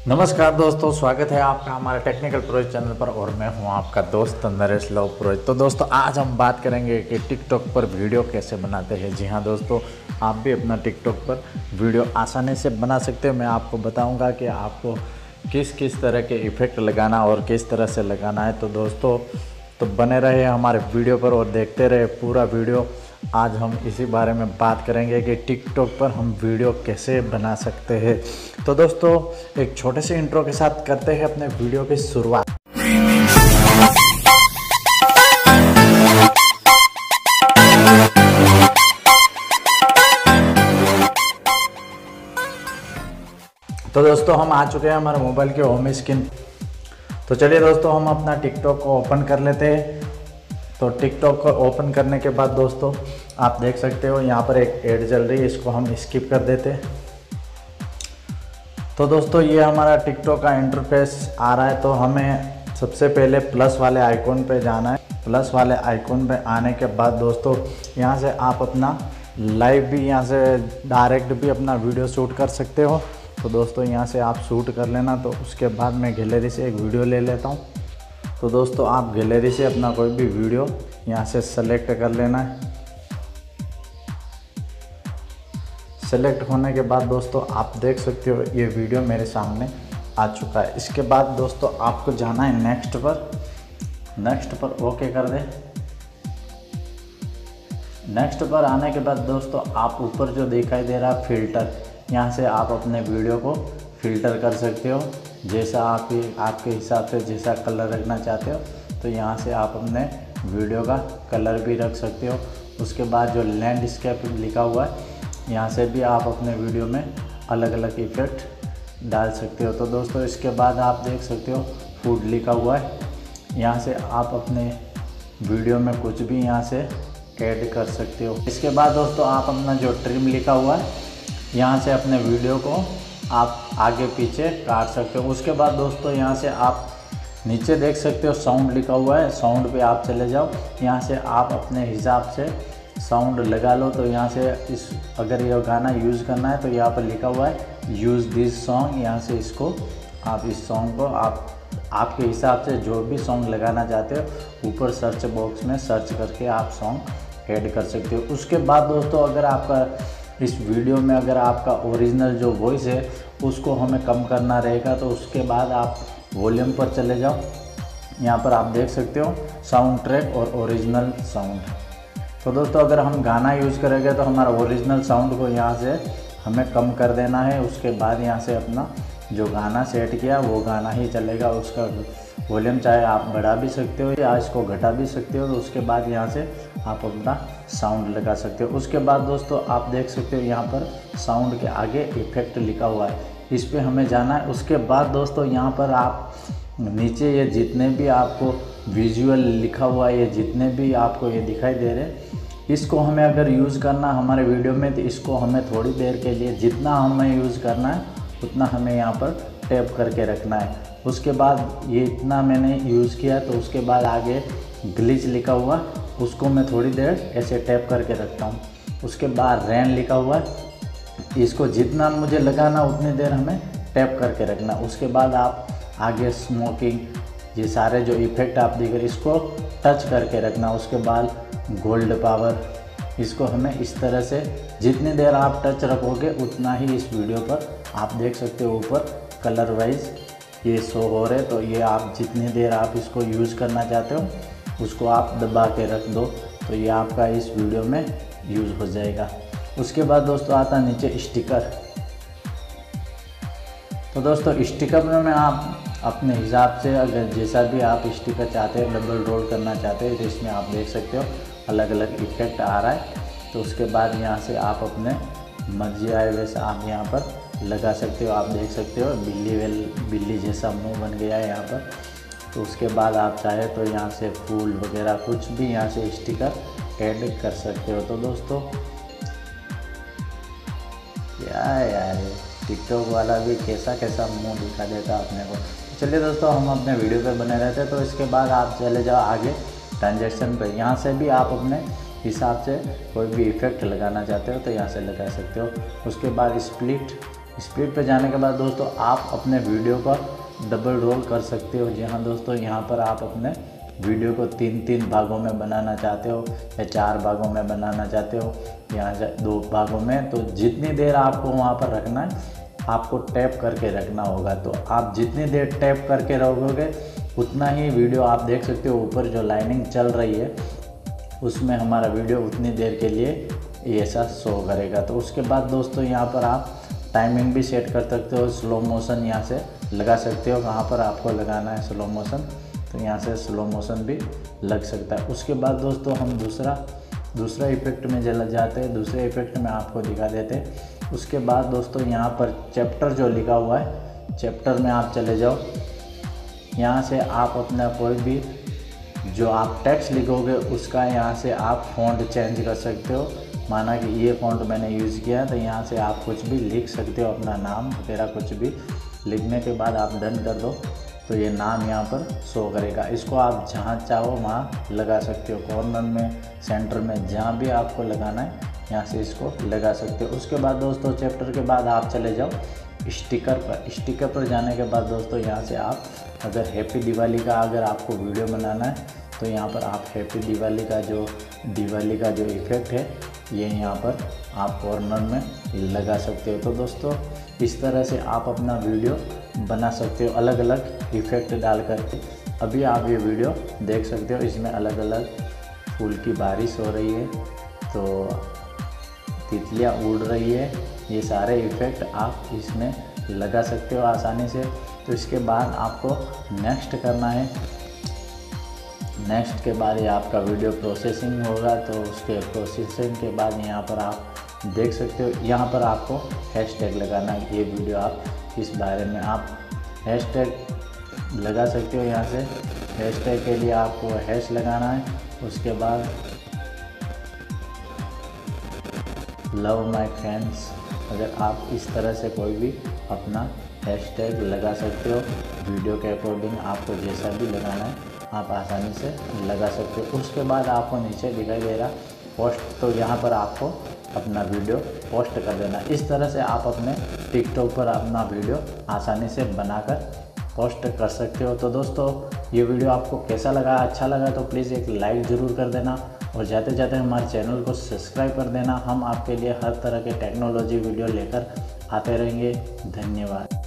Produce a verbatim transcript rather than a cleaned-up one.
नमस्कार दोस्तों, स्वागत है आपका हमारे टेक्निकल प्रोजेक्ट चैनल पर और मैं हूं आपका दोस्त नरेश लव प्रोजेक्ट। तो दोस्तों आज हम बात करेंगे कि टिकटॉक पर वीडियो कैसे बनाते हैं। जी हां दोस्तों, आप भी अपना टिकटॉक पर वीडियो आसानी से बना सकते हो। मैं आपको बताऊंगा कि आपको किस किस तरह के इफ़ेक्ट लगाना और किस तरह से लगाना है। तो दोस्तों तो बने रहे हमारे वीडियो पर और देखते रहे पूरा वीडियो। आज हम इसी बारे में बात करेंगे कि टिकटॉक पर हम वीडियो कैसे बना सकते हैं। तो दोस्तों एक छोटे से इंट्रो के साथ करते हैं अपने वीडियो की शुरुआत। तो दोस्तों हम आ चुके हैं हमारे मोबाइल के होम स्क्रीन। तो चलिए दोस्तों हम अपना टिकटॉक को ओपन कर लेते हैं। तो टिकटॉक को ओपन करने के बाद दोस्तों आप देख सकते हो यहाँ पर एक ऐड चल रही है, इसको हम स्किप कर देते हैं। तो दोस्तों ये हमारा टिकटॉक का इंटरफेस आ रहा है। तो हमें सबसे पहले प्लस वाले आइकॉन पे जाना है। प्लस वाले आइकॉन पे आने के बाद दोस्तों यहाँ से आप अपना लाइव भी यहाँ से डायरेक्ट भी अपना वीडियो शूट कर सकते हो। तो दोस्तों यहाँ से आप शूट कर लेना। तो उसके बाद मैं गैलरी से एक वीडियो ले लेता हूँ। तो दोस्तों आप गैलरी से अपना कोई भी वीडियो यहाँ से सेलेक्ट कर लेना है। सेलेक्ट होने के बाद दोस्तों आप देख सकते हो ये वीडियो मेरे सामने आ चुका है। इसके बाद दोस्तों आपको जाना है नेक्स्ट पर। नेक्स्ट पर ओके कर दे। नेक्स्ट पर आने के बाद दोस्तों आप ऊपर जो दिखाई दे रहा है फिल्टर, यहाँ से आप अपने वीडियो को फ़िल्टर कर सकते हो जैसा आप आपके हिसाब से जैसा कलर रखना चाहते हो। तो यहाँ से आप अपने वीडियो का कलर भी रख सकते हो। उसके बाद जो लैंडस्केप लिखा हुआ है यहाँ से भी आप अपने वीडियो में अलग अलग इफ़ेक्ट डाल सकते हो। तो दोस्तों इसके बाद आप देख सकते हो फूड लिखा हुआ है, यहाँ से आप अपने वीडियो में कुछ भी यहाँ से ऐड कर सकते हो। इसके बाद दोस्तों आप अपना जो ट्रिम लिखा हुआ है यहाँ से अपने वीडियो को आप आगे पीछे काट सकते हो। उसके बाद दोस्तों यहाँ से आप नीचे देख सकते हो साउंड लिखा हुआ है, साउंड पे आप चले जाओ। यहाँ से आप अपने हिसाब से साउंड लगा लो। तो यहाँ से इस अगर ये गाना यूज़ करना है तो यहाँ पर लिखा हुआ है यूज़ दिस सॉन्ग। यहाँ से इसको आप इस सॉन्ग को आप आपके हिसाब से जो भी सॉन्ग लगाना चाहते हो ऊपर सर्च बॉक्स में सर्च करके आप सॉन्ग ऐड कर सकते हो। उसके बाद दोस्तों अगर आपका इस वीडियो में अगर आपका ओरिजिनल जो वॉइस है उसको हमें कम करना रहेगा तो उसके बाद आप वॉल्यूम पर चले जाओ। यहाँ पर आप देख सकते हो साउंड ट्रैक और ओरिजिनल साउंड। तो दोस्तों अगर हम गाना यूज़ करेंगे तो हमारा ओरिजिनल साउंड को यहाँ से हमें कम कर देना है। उसके बाद यहाँ से अपना जो गाना सेट किया वो गाना ही चलेगा। उसका वॉल्यूम चाहे आप बढ़ा भी सकते हो या इसको घटा भी सकते हो। तो उसके बाद यहाँ से आप अपना साउंड लगा सकते हो। उसके बाद दोस्तों आप देख सकते हो यहाँ पर साउंड के आगे इफ़ेक्ट लिखा हुआ है, इस पर हमें जाना है। उसके बाद दोस्तों यहाँ पर आप नीचे ये जितने भी आपको विजुअल लिखा हुआ है, ये जितने भी आपको ये दिखाई दे रहे हैं, इसको हमें अगर यूज़ करना हमारे वीडियो में तो इसको हमें थोड़ी देर के लिए जितना हमें यूज़ करना है उतना हमें यहाँ पर टैप करके रखना है। उसके बाद ये इतना मैंने यूज़ किया तो उसके बाद आगे ग्लिच लिखा हुआ उसको मैं थोड़ी देर ऐसे टैप करके रखता हूँ। उसके बाद रैन लिखा हुआ है, इसको जितना मुझे लगाना उतनी देर हमें टैप करके रखना। उसके बाद आप आगे स्मोकिंग ये सारे जो इफ़ेक्ट आप देख रहे इसको टच करके रखना। उसके बाद गोल्ड पावर, इसको हमें इस तरह से जितनी देर आप टच रखोगे उतना ही इस वीडियो पर आप देख सकते हो ऊपर कलर वाइज ये शो हो रहे। तो ये आप जितनी देर आप इसको यूज़ करना चाहते हो उसको आप दबा के रख दो तो ये आपका इस वीडियो में यूज़ हो जाएगा। उसके बाद दोस्तों आता है नीचे स्टिकर। तो दोस्तों स्टिकर में आप अपने हिसाब से अगर जैसा भी आप स्टिकर चाहते हो डबल रोल करना चाहते हो तो इसमें आप देख सकते हो अलग अलग इफ़ेक्ट आ रहा है। तो उसके बाद यहाँ से आप अपने मर्जी आए वैसा आप यहाँ पर लगा सकते हो। आप देख सकते हो बिल्ली वेल बिल्ली जैसा मुंह बन गया है यहाँ पर। तो उसके बाद आप चाहे तो यहाँ से फूल वगैरह कुछ भी यहाँ से स्टिकर ऐड कर सकते हो। तो दोस्तों क्या यार टिकटॉक वाला भी कैसा कैसा मुंह दिखा देता अपने को। चलिए दोस्तों हम अपने वीडियो पे बने रहते हैं। तो इसके बाद आप चले जाओ आगे ट्रांजेक्शन पे। यहाँ से भी आप अपने हिसाब से कोई भी इफ़ेक्ट लगाना चाहते हो तो यहाँ से लगा सकते हो। उसके बाद स्प्लिट स्पीड पे जाने के बाद दोस्तों आप अपने वीडियो का डबल रोल कर सकते हो। जी हाँ दोस्तों, यहाँ पर आप अपने वीडियो को तीन तीन भागों में बनाना चाहते हो या चार भागों में बनाना चाहते हो, यहाँ से दो भागों में, तो जितनी देर आपको वहाँ पर रखना है आपको टैप करके रखना होगा। तो आप जितनी देर टैप करके रहोगे उतना ही वीडियो आप देख सकते हो। ऊपर जो लाइनिंग चल रही है उसमें हमारा वीडियो उतनी देर के लिए ऐसा शो करेगा। तो उसके बाद दोस्तों यहाँ पर आप टाइमिंग भी सेट कर सकते हो। स्लो मोशन यहाँ से लगा सकते हो, कहाँ पर आपको लगाना है स्लो मोशन, तो यहाँ से स्लो मोशन भी लग सकता है। उसके बाद दोस्तों हम दूसरा दूसरा इफेक्ट में चला जाते हैं। दूसरे इफेक्ट में आपको दिखा देते हैं। उसके बाद दोस्तों यहाँ पर चैप्टर जो लिखा हुआ है, चैप्टर में आप चले जाओ। यहाँ से आप अपना कोई भी जो आप टेक्स्ट लिखोगे उसका यहाँ से आप फ़ॉन्ट चेंज कर सकते हो। माना कि ये फ़ॉन्ट मैंने यूज़ किया तो यहाँ से आप कुछ भी लिख सकते हो, अपना नाम वगैरह कुछ भी। लिखने के बाद आप डन कर दो तो ये नाम यहाँ पर शो करेगा। इसको आप जहाँ चाहो वहाँ लगा सकते हो, कॉर्नर में, सेंटर में, जहाँ भी आपको लगाना है यहाँ से इसको लगा सकते हो। उसके बाद दोस्तों चैप्टर के बाद आप चले जाओ स्टिकर पर। स्टिकर पर जाने के बाद दोस्तों यहाँ से आप अगर हैप्पी दिवाली का अगर आपको वीडियो बनाना है तो यहाँ पर आप हैप्पी दिवाली का जो दिवाली का जो इफ़ेक्ट है ये यहाँ पर आप कॉर्नर में लगा सकते हो। तो दोस्तों इस तरह से आप अपना वीडियो बना सकते हो अलग अलग इफ़ेक्ट डाल करके। अभी आप ये वीडियो देख सकते हो, इसमें अलग अलग फूल की बारिश हो रही है, तो तितलियाँ उड़ रही है, ये सारे इफ़ेक्ट आप इसमें लगा सकते हो आसानी से। तो इसके बाद आपको नेक्स्ट करना है। नेक्स्ट के बाद ये आपका वीडियो प्रोसेसिंग होगा, तो उसके प्रोसेसिंग के बाद यहाँ पर आप देख सकते हो, यहाँ पर आपको हैशटैग लगाना है। ये वीडियो आप इस बारे में आप हैशटैग लगा सकते हो। यहाँ से हैशटैग के लिए आपको हैश लगाना है। उसके बाद लव माय फ्रेंड्स, अगर आप इस तरह से कोई भी अपना हैशटैग लगा सकते हो। वीडियो के अकॉर्डिंग आपको जैसा भी लगाना है आप आसानी से लगा सकते हो। उसके बाद आपको नीचे दिखाई दे रहा पोस्ट, तो यहाँ पर आपको अपना वीडियो पोस्ट कर देना। इस तरह से आप अपने टिकटॉक पर अपना वीडियो आसानी से बनाकर पोस्ट कर सकते हो। तो दोस्तों ये वीडियो आपको कैसा लगा, अच्छा लगा तो प्लीज़ एक लाइक ज़रूर कर देना और जाते जाते हमारे चैनल को सब्सक्राइब कर देना। हम आपके लिए हर तरह के टेक्नोलॉजी वीडियो लेकर आते रहेंगे। धन्यवाद।